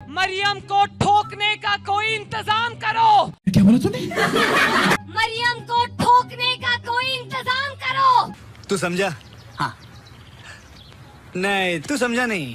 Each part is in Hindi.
मरियम को ठोकने का कोई इंतजाम करो। क्या बोला तूने? मरियम को ठोकने का कोई इंतजाम करो। तू समझा? हाँ। नहीं, तू समझा नहीं।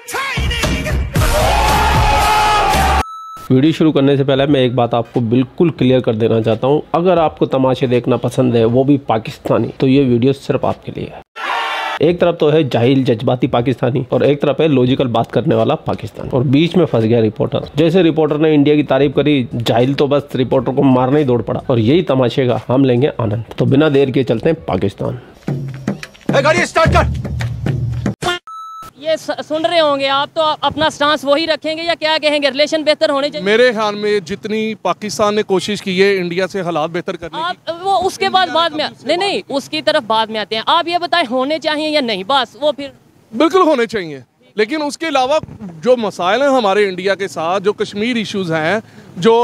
वीडियो शुरू करने से पहले मैं एक बात आपको बिल्कुल क्लियर कर देना चाहता हूं। अगर आपको तमाशे देखना पसंद है, वो भी पाकिस्तानी, तो ये वीडियो सिर्फ आपके लिए है। एक तरफ तो है जाहिल जज्बाती पाकिस्तानी और एक तरफ है लॉजिकल बात करने वाला पाकिस्तान, और बीच में फंस गया रिपोर्टर। जैसे रिपोर्टर ने इंडिया की तारीफ करी, जाहिल तो बस रिपोर्टर को मारने ही दौड़ पड़ा। और यही तमाशे का हम लेंगे आनंद। तो बिना देर के चलते हैं पाकिस्तान। गाड़ी स्टार्ट कर। ये सुन रहे होंगे आप, तो अपना स्टांस वही रखेंगे या क्या कहेंगे? रिलेशन बेहतर होने चाहिए। मेरे ख्याल में जितनी पाकिस्तान ने कोशिश की है इंडिया से हालात बेहतर करने आप वो उसके बाद में नहीं उसकी तरफ बाद में आते हैं। आप ये बताएं होने चाहिए या नहीं, बस वो फिर बिल्कुल होने चाहिए। लेकिन उसके अलावा जो मसाइल हैं हमारे इंडिया के साथ, जो कश्मीर इश्यूज हैं, जो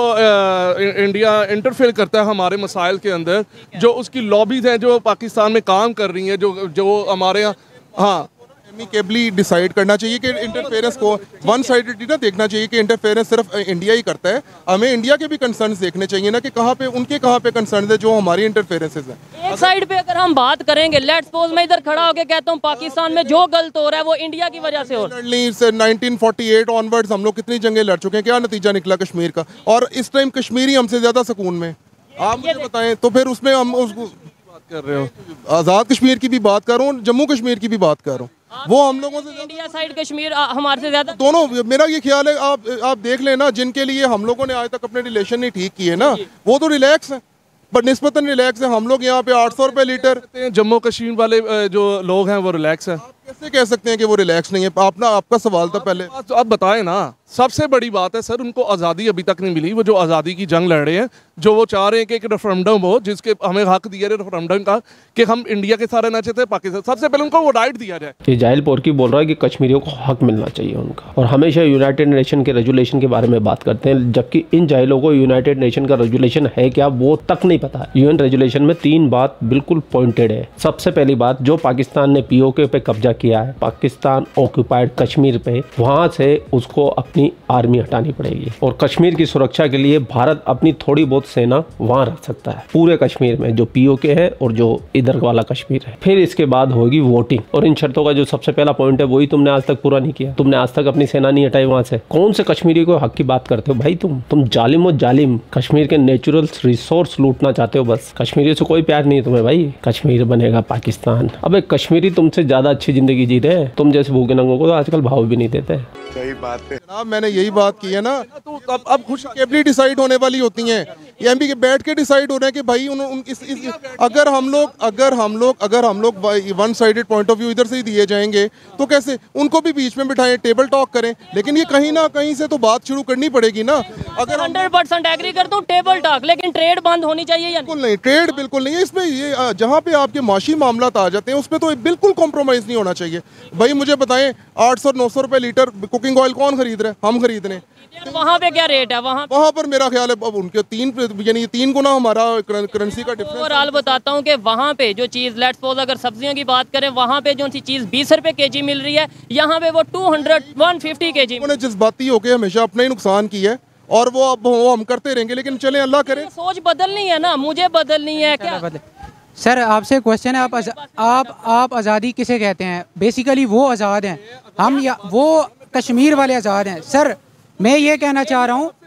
इंडिया इंटरफेयर करता है हमारे मसाइल के अंदर, जो उसकी लॉबीज हैं जो पाकिस्तान में काम कर रही हैं, जो हमारे यहाँ, हाँ, केबली डिसाइड करना चाहिए कि इंटरफेरेंस को वन साइडेड ना देखना चाहिए कि इंटरफेरेंस सिर्फ इंडिया ही करता है। हमें इंडिया के भी कंसर्न्स देखने चाहिए ना कि कहाँ पे कंसर्न है जो हमारी इंटरफेरेंसेस हैं। एक साइड पे अगर हम बात करेंगे, लेट्स सपोज मैं इधर खड़ा होकर कहता हूँ पाकिस्तान में जो गलत हो रहा है वो इंडिया की वजह से हो रहा है। 1948 ऑनवर्ड्स हम लोग कितनी जंगें लड़ चुके हैं, क्या नतीजा निकला कश्मीर का? और इस टाइम कश्मीरी हमसे ज्यादा सुकून में। आप मुझे बताएं तो फिर उसमें हम उसको बात कर रहे हो। आज़ाद कश्मीर की भी बात कर रहा हूँ, जम्मू कश्मीर की भी बात कर रहा हूँ। वो हम लोगों से इंडिया साइड कश्मीर हमारे से ज्यादा दोनों। मेरा ये ख्याल है आप देख लेना, जिनके लिए हम लोगों ने आज तक अपने रिलेशन नहीं ठीक किए ना, वो तो रिलैक्स है, पर निस्बतन रिलैक्स है। हम लोग यहाँ पे 800 रुपए लीटर। जम्मू कश्मीर वाले जो लोग हैं वो रिलैक्स हैं। आप कैसे कह सकते हैं कि वो रिलैक्स नहीं है? आपका सवाल था पहले। तो अब बताएं ना, सबसे बड़ी बात है सर, उनको आज़ादी अभी तक नहीं मिली। वो जो आज़ादी की जंग लड़ रहे हैं, जो वो चाह रहे हैं कि एक रेफरेंडम हो, जिसके हमें हक दिया जाए रेफरेंडम का कि हम इंडिया के साथ रहना चाहते हैं पाकिस्तान, सबसे पहले उनको वो राइट दिया जाए। ये जाहिल पोरकी बोल रहा है कि कश्मीरियों को हक मिलना चाहिए उनका, और हमेशा यूनाइटेड नेशन के रेजुलेशन के बारे में बात करते हैं, जबकि इन जाहिलों को यूनाइटेड नेशन का रेजुलेशन है क्या वो तक नहीं पता है। यूएन रेजुलेशन में 3 बात बिल्कुल पॉइंटेड है। सबसे पहली बात, जो पाकिस्तान ने पीओके पे कब्जा किया है, पाकिस्तान ऑक्यूपाइड कश्मीर पे, वहां से उसको अपनी आर्मी हटानी पड़ेगी, और कश्मीर की सुरक्षा के लिए भारत अपनी थोड़ी बहुत सेना वहां रख सकता है पूरे कश्मीर में, जो पीओके है और जो इधर वाला कश्मीर है। फिर इसके बाद होगी वोटिंग, और इन शर्तों का जो सबसे पहला पॉइंट है वही तुमने आज तक पूरा नहीं किया। तुमने आज तक अपनी सेना नहीं हटाई वहां से। कौन से कश्मीरी को हक की बात करते हो भाई? तुम जालिम हो जालिम। कश्मीर के नेचुरल रिसोर्स लूटना चाहते हो बस। कश्मीरियों से कोई प्यार नहीं है तुम्हें भाई। कश्मीर बनेगा पाकिस्तान। अबे कश्मीरी तुमसे ज्यादा अच्छी जिंदगी जी रहे हैं। तुम जैसे भूखे नंगों को तो आजकल भाव भी नहीं देते। सही बात है जनाब, मैंने यही बात की है ना। तो अब खुश केबली डिसाइड होने वाली होती हैं, ये एमपी के बैठ के डिसाइड हो रहे हैं कि भाई अगर हम लोग one sided point of view इधर से ही दिए जाएंगे तो कैसे? उनको भी बीच में बिठाएं, टेबल टॉक करें, लेकिन ये कहीं ना कहीं से तो बात शुरू करनी पड़ेगी ना। अगर 100% एग्री करता हूं टेबल टॉक, लेकिन ट्रेड बंद होनी चाहिए या बिल्कुल नहीं? ट्रेड बिल्कुल नहीं है इसमें। ये जहाँ पे आपके माशी मामला आ जाते हैं उसमें तो बिल्कुल कॉम्प्रोमाइज नहीं होना चाहिए। भाई मुझे बताएं, 800-900 रुपए लीटर कुकिंग ऑयल कौन खरीद रहा है? हम खरीद रहे हैं। वहाँ पे क्या रेट है? वहाँ पर मेरा ख्याल है अब उनके 3 गुना हमारा करेंसी का डिफरेंस। ओवरऑल बताता हूँ कि वहाँ पे जो चीज़, लेट्स सपोज अगर सब्जियों की बात करें, वहाँ पे जो सी चीज़ 20 रुपए केजी मिल रही है, यहाँ पे वो 200-150 केजी। उन्होंने जज्बाती होकर हमेशा अपना ही नुकसान किया है, और वो अब हम करते रहेंगे। लेकिन चले अल्लाह करे, सोच बदलनी है ना, मुझे बदलनी है क्या? सर आपसे क्वेश्चन है, आप आज़ादी किसे कहते हैं? बेसिकली वो आज़ाद हैं, हम या वो कश्मीर वाले आज़ाद हैं? सर मैं ये कहना चाह रहा हूँ,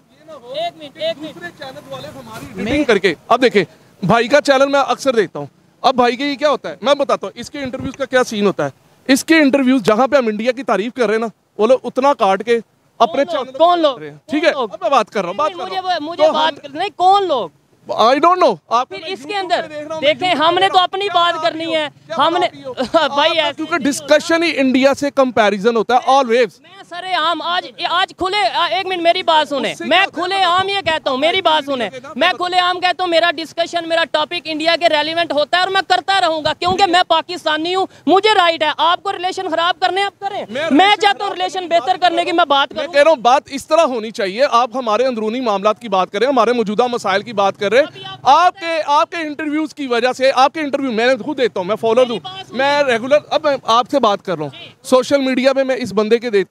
करके अब देखें, भाई का चैनल मैं अक्सर देखता हूँ। अब भाई के ये क्या होता है मैं बताता हूँ, इसके इंटरव्यूज का क्या सीन होता है। इसके इंटरव्यूज जहाँ पे हम इंडिया की तारीफ कर रहे हैं ना, वो लोग उतना काट के अपने कौन लोग? ठीक है, अब मैं बात कर रहा हूँ, मुझे बात नहीं, कौन लोग? I don't know. आप फिर इसके अंदर देखें, हमने तो अपनी बात करनी है, हमने भाई क्योंकि डिस्कशन ही इंडिया से कंपैरिजन होता है ऑलवेज। मैं सरे आम आज खुले, एक मिनट मेरी बात सुने, मैं खुले आम ये कहता हूँ, मेरी बात सुने, मैं खुले आम कहता हूँ मेरा डिस्कशन, मेरा टॉपिक इंडिया के रेलिवेंट होता है और मैं करता रहूंगा, क्योंकि मैं पाकिस्तानी हूँ, मुझे राइट है। आपको रिलेशन खराब करने आप करें, मैं चाहता हूँ रिलेशन बेहतर करने की मैं बात करूँ। कह रहा हूँ बात इस तरह होनी चाहिए। आप हमारे अंदरूनी मामलात की बात करें, हमारे मौजूदा मसाइल की बात करें। आपके इंटरव्यूज की वजह से, आपके इंटरव्यू मैं खुद देता हूँ, मैं फॉलोअर हूँ, मैं रेगुलर। अब मैं आपसे बात कर रहा हूँ, सोशल मीडिया पे मैं इस बंदे के देता हूँ,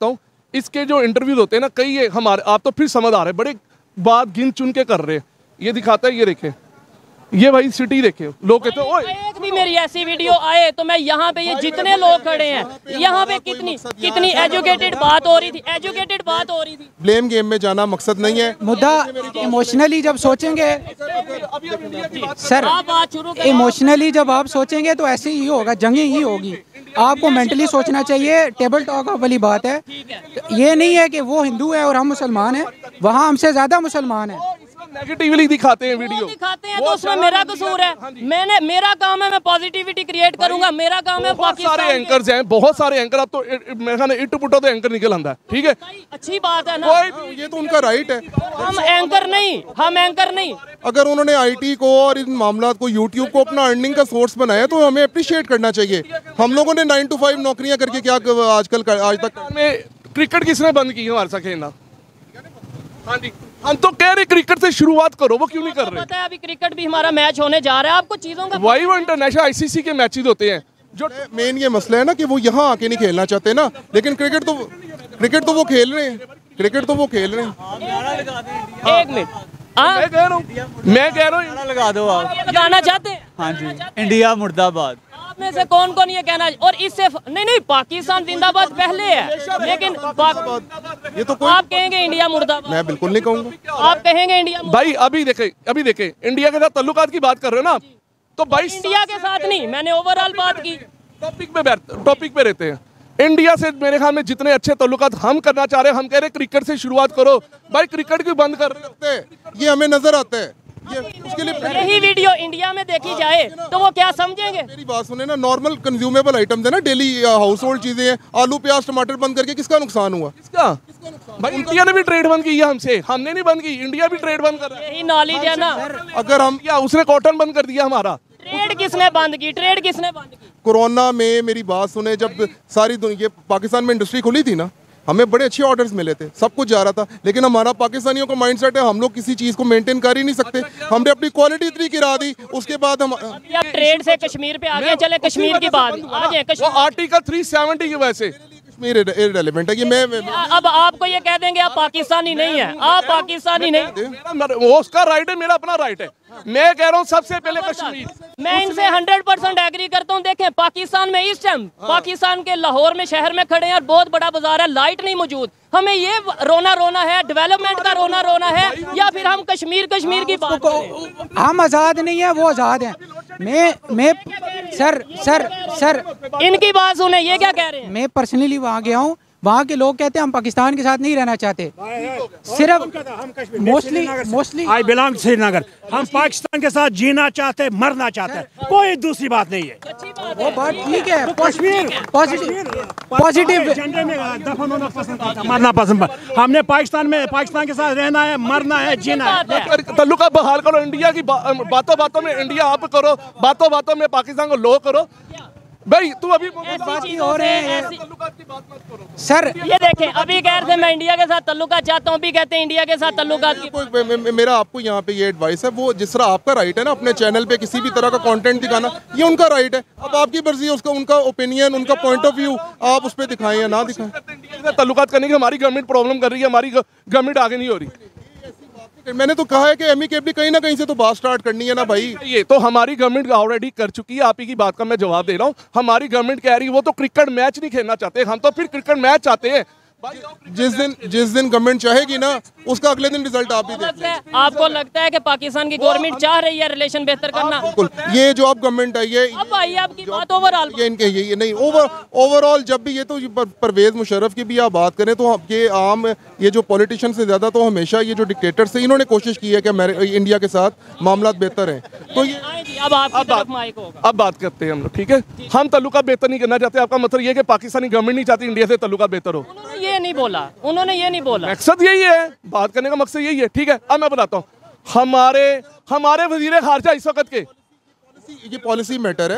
इसके जो इंटरव्यूज होते हैं ना, कई ये हमारे, आप तो फिर समझ आ रहे, बड़े बात गिन चुन के कर रहे हैं। ये दिखाता है, ये देखे, ये भाई सिटी देखे, लोग कहते हैं ओए, एक भी मेरी ऐसी वीडियो आए तो मैं यहाँ पे ये जितने लोग खड़े हैं यहाँ पे कितनी एजुकेटेड बात हो रही थी, एजुकेटेड बात हो रही थी। ब्लेम गेम में जाना मकसद नहीं है। मुद्दा इमोशनली जब सोचेंगे सर, आप बात शुरू करें। इमोशनली जब आप सोचेंगे तो ऐसे ही होगा, जंगी ही होगी। आपको मेंटली सोचना चाहिए। टेबल टॉक वाली बात है, ये नहीं है कि वो हिंदू है और हम मुसलमान हैं, वहाँ हमसे ज्यादा मुसलमान हैं। नेगेटिवली दिखाते हैं वीडियो, दिखाते हैं तो उसमें मेरा कसूर है। मेरा काम है, मैं पॉजिटिविटी क्रिएट करूंगा, मेरा काम है। बहुत सारे एंकर्स हैं, बहुत सारे एंकर, अब तो मेरे ख्याल इट पुटो तो एंकर निकल आंदा है, ठीक है, अच्छी बात है ना, ये तो उनका राइट है। हम एंकर नहीं। अगर उन्होंने आईटी को और इन मामलों को, यूट्यूब को अपना अर्निंग का सोर्स बनाया तो हमें अप्रिशिएट करना चाहिए। हम लोगों ने 9 to 5 नौकरियां करके क्या आज तक में क्रिकेट किसने बंद की हमारे साथ खेलना? हाँ जी, हम तो कह रहे क्रिकेट से शुरुआत करो, वो क्यों नहीं कर रहे? पता है अभी क्रिकेट भी हमारा मैच होने जा रहा है, आपको चीजों का वही वो इंटरनेशनल आईसीसी के मैचेस होते हैं। जो मेन ये मसला है ना कि वो यहाँ आके नहीं खेलना चाहते ना, लेकिन क्रिकेट तो वो खेल रहे हैं, एक मिनट, मैं कह रहा हूँ लगा दो आप। लगाना चाहते हैं? हाँ जी, इंडिया मुर्दाबाद। आप में से कौन कौन ये कहना, और इससे नहीं पाकिस्तान जिंदाबाद पहले है, लेकिन ये तो आप कहेंगे इंडिया मुर्दाबाद? मैं बिल्कुल नहीं कहूँगा। आप कहेंगे इंडिया भाई अभी देखे इंडिया के साथ तल्लुकात की बात कर रहे हो ना, तो भाई इंडिया के साथ नहीं, मैंने ओवरऑल बात की। टॉपिक पे रहते हैं। इंडिया से मेरे ख्याल में जितने अच्छे तल्लुकात हम करना चाह रहे हैं, हम कह रहे हैं क्रिकेट से शुरुआत करो। भाई क्रिकेट क्यों बंद कर रहे हो? ये हमें नजर आता है, ये उसके लिए यही वीडियो इंडिया में देखी जाए तो वो क्या समझेंगे? मेरी बात सुने ना, नॉर्मल कंज्यूमेबल आइटम्स है ना, डेली हाउस होल्ड चीजें हैं, आलू प्याज टमाटर बंद करके किसका नुकसान हुआ? किसका? भाई इंडिया ने भी ट्रेड बंद की है हमसे, हमने नहीं बंद की, इंडिया भी ट्रेड बंद कर रहा है। यही नॉलेज है ना। अगर हम या उसने कॉटन बंद कर दिया हमारा। ट्रेड किसने बंद की? कोरोना में मेरी बात सुने, जब सारी दुनिया पाकिस्तान में इंडस्ट्री खुली थी ना, हमें बड़े अच्छे ऑर्डर्स मिले थे, सब कुछ जा रहा था, लेकिन हमारा पाकिस्तानियों का माइंडसेट है हम लोग किसी चीज को मेंटेन कर ही नहीं सकते। हमने अपनी क्वालिटी इतनी गिरा दी, उसके बाद हम अब ट्रेड से कश्मीर पे आ गए। चले कश्मीर की बात आ जाए। वो आर्टिकल 370 की वजह से कश्मीर इररिलेवेंट है। ये मैं अब आपको ये कह देंगे आप पाकिस्तानी नहीं है, आप पाकिस्तानी नहीं। वो उसका राइट है, मेरा अपना राइट है। मैं कह रहा हूँ सबसे पहले कश्मीर। मैं इनसे 100% एग्री करता हूँ। देखें पाकिस्तान में इस टाइम पाकिस्तान के लाहौर में शहर में खड़े हैं और बहुत बड़ा बाजार है, लाइट नहीं मौजूद। हमें ये रोना है, डेवलपमेंट का रोना है, या फिर हम कश्मीर की बात करें? हम आज़ाद नहीं है, वो आज़ाद हैं। मैं सर इनकी बात सुने, ये क्या कह रहे हैं? मैं पर्सनली वहाँ गया हूँ, वहाँ के लोग कहते हैं हम पाकिस्तान के साथ नहीं रहना चाहते, सिर्फ मोस्टली आई बिलोंग श्रीनगर। हम पाकिस्तान के साथ जीना चाहते, मरना चाहते हैं, कोई दूसरी बात नहीं है। वो बात ठीक है, पॉजिटिव झंडे में दफन होना पसंद करता, मरना पसंद। हमने पाकिस्तान के साथ रहना है, मरना है, जीना है। तल्लुका बहाल करो, इंडिया की बातों में इंडिया आप करो, बातों में पाकिस्तान को लो करो। भाई तू अभी बात ही हो रहे हैं सर। ये देखें, अभी कह रहे थे मैं इंडिया के साथ तल्लुकात चाहता हूँ, अभी कहते हैं इंडिया के साथ तल्लुकात की। मेरा आपको यहाँ पे ये एडवाइस है, वो जिस तरह आपका राइट है ना अपने चैनल पे किसी भी तरह का कंटेंट दिखाना, ये उनका राइट है। अब आपकी मर्जी है, उसका उनका ओपिनियन, उनका पॉइंट ऑफ व्यू आप उस पर दिखाएं या ना दिखाएं। तल्लुकात करने की हमारी गवर्नमेंट प्रॉब्लम कर रही है, हमारी गवर्नमेंट आगे नहीं हो रही। मैंने तो कहा है कि एमिकेबली कहीं ना कहीं से तो बात स्टार्ट करनी है ना भाई। ये तो हमारी गवर्नमेंट ऑलरेडी कर चुकी है, आप ही की बात का मैं जवाब दे रहा हूँ। हमारी गवर्नमेंट कह रही है वो तो क्रिकेट मैच नहीं खेलना चाहते, हम तो फिर क्रिकेट मैच चाहते हैं। जिस दिन गवर्नमेंट चाहेगी ना, उसका अगले दिन रिजल्ट आप ही देखें। आपको लगता है कि पाकिस्तान की गवर्नमेंट चाह रही है रिलेशन बेहतर करना? बिल्कुल, ये जो अब गवर्नमेंट आई है, अब आई आपकी बात ओवरऑल, ये इनके ये नहीं ओवरऑल जब भी ये तो परवेज मुशर्रफ की भी आप बात करें तो ये आम ये जो पॉलिटिशियन से ज्यादा तो हमेशा ये जो डिक्टेटर्स हैं, इन्होंने कोशिश की है कि इंडिया के साथ मामला बेहतर हैं। तो ये अब बात करते हैं हम लोग, ठीक है। हम तल्लुका बेहतर नहीं करना चाहते, आपका मतलब ये है कि पाकिस्तानी गवर्नमेंट नहीं चाहती इंडिया से तल्लुका बेहतर हो? उन्होंने ये नहीं बोला। मकसद यही है, बात करने का मकसद यही है, ठीक है। अब मैं बताता हूँ, हमारे वजीर खारजा इस वक्त के, ये पॉलिसी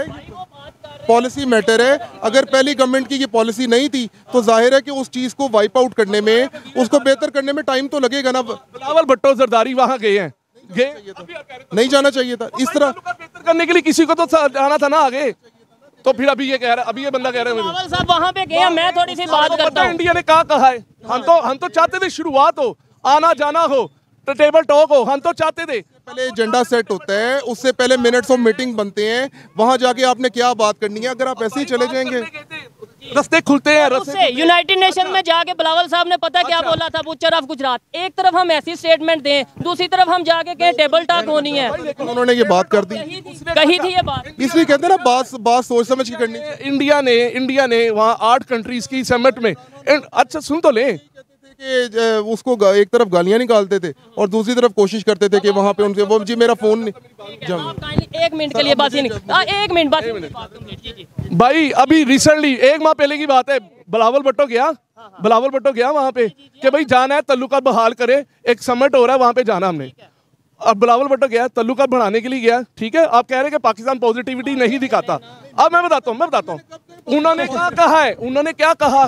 मैटर है। अगर पहली गवर्नमेंट की ये पॉलिसी नहीं थी तो जाहिर है कि उस चीज को वाइप आउट करने में, उसको बेहतर करने में टाइम तो लगेगा ना। बिलावल भुट्टो जरदारी वहां गए हैं, नहीं जाना चाहिए था। इस तरह बेहतर करने के लिए किसी को तो जाना था ना आगे। तो फिर अभी ये कह रहा है, अभी ये बंदा कह रहा है बिलावल साहब वहाँ पे गए, मैं थोड़ी सी बात करता हूँ। इंडिया ने क्या कहा है, हम तो चाहते थे शुरुआत हो, आना जाना हो, तो टेबल टॉक हो, हम तो चाहते थे। पहले एजेंडा सेट होता है, उससे पहले मिनट्स ऑफ मीटिंग बनते हैं, वहां जाके आपने क्या बात करनी है। अगर आप ऐसे ही चले जाएंगे, रास्ते खुलते हैं। उससे यूनाइटेड नेशन में जाके बिलावल साहब ने पता क्या बोला था, बुचर ऑफ गुजरात। एक तरफ हम ऐसी स्टेटमेंट दें, दूसरी तरफ हम जाके कहें टेबल टॉक होनी है। उन्होंने ये बात कर दी, कही थी ये बात, इसलिए कहते हैं ना बात सोच समझ के करनी। इंडिया ने वहाँ 8 कंट्रीज की समिट में, अच्छा सुन तो लें, कि उसको एक तरफ गालियां निकालते थे और दूसरी तरफ कोशिश करते थे कि वहाँ पे उनसे वो जी मेरा फोन एक मिनट के लिए बस एक मिनट बस भाई अभी रिसेंटली 1 माह पहले की बात है, बिलावल भुट्टो गया वहाँ पे कि भाई जाना है, तल्लुकात बहाल करे, एक समिट हो रहा है वहाँ पे जाना हमने। अब बिलावल भुट्टो गया, तल्लुकात बढ़ाने के लिए गया, ठीक है। आप कह रहे हैं कि पाकिस्तान पॉजिटिविटी नहीं दिखाता। अब मैं बताता हूँ उन्होंने क्या कहा है, उन्होंने कहा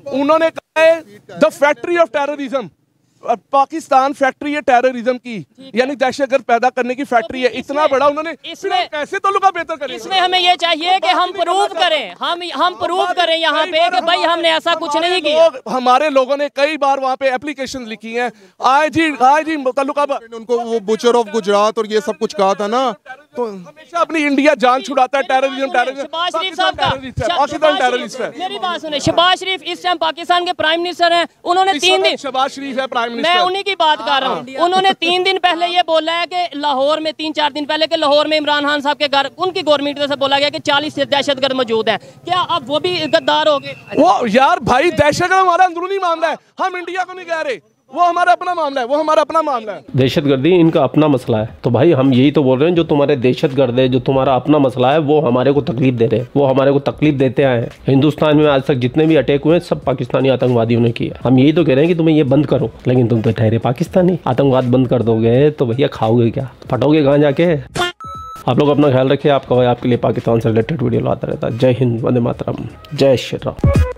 है the factory of terrorism, Pakistan factory है टेररिज्म की, यानी दहशतगर्द पैदा करने की फैक्ट्री है। इतना बड़ा उन्होंने, इसमें कैसे तल्लुकात बेहतर करें? इसमें हमें ये चाहिए कि हम प्रूव करें, हम प्रूव करें यहाँ पे कि भाई हमने ऐसा कुछ नहीं किया। हमारे लोगों ने कई बार वहाँ पे एप्लीकेशन लिखी हैं, आए जी तल्लुकात, उनको वो बुचर ऑफ गुजरात और ये सब कुछ कहा था ना, तो हमेशा अपनी इंडिया जान छुड़ाता है। टेररिज्म शहबाज शरीफ साहब का, पाकिस्तान टेररिस्ट है। मेरी बात सुने, शहबाज शरीफ इस टाइम पाकिस्तान के प्राइम मिनिस्टर हैं। उन्होंने 3 दिन, शहबाज शरीफ है प्राइम मिनिस्टर, मैं उन्हीं की बात कर रहा हूँ। उन्होंने 3 दिन पहले ये बोला है कि लाहौर में, 3-4 दिन पहले कि लाहौर में इमरान खान साहब के घर, उनकी गवर्नमेंट से बोला गया कि 40 दहशतगर्द मौजूद हैं। क्या अब वो भी गद्दार हो गए? वो यार भाई दहशतगर्द हमारा अंदरूनी मामला है, हम इंडिया को नहीं कह रहे, वो हमारा अपना मामला है, दहशतगर्दी इनका अपना मसला है। तो भाई हम यही तो बोल रहे हैं, जो तुम्हारे दहशतगर्द है, जो तुम्हारा अपना मसला है, वो हमारे को तकलीफ दे रहे हैं, वो हमारे को तकलीफ देते आए हैं। हिंदुस्तान में आज तक जितने भी अटैक हुए सब पाकिस्तानी आतंकवादियों ने किया। हम यही तो कह रहे हैं कि तुम्हें ये बंद करो, लेकिन तुम तो ठहरे पाकिस्तानी। आतंकवाद बंद कर दोगे तो भैया खाओगे क्या, फटोगे कहाँ जाके? आप लोग अपना ख्याल रखिए। आपके लिए पाकिस्तान से रिलेटेड वीडियो लाता रहता है। जय हिंद, वंदे मातरम, जय श्री राम।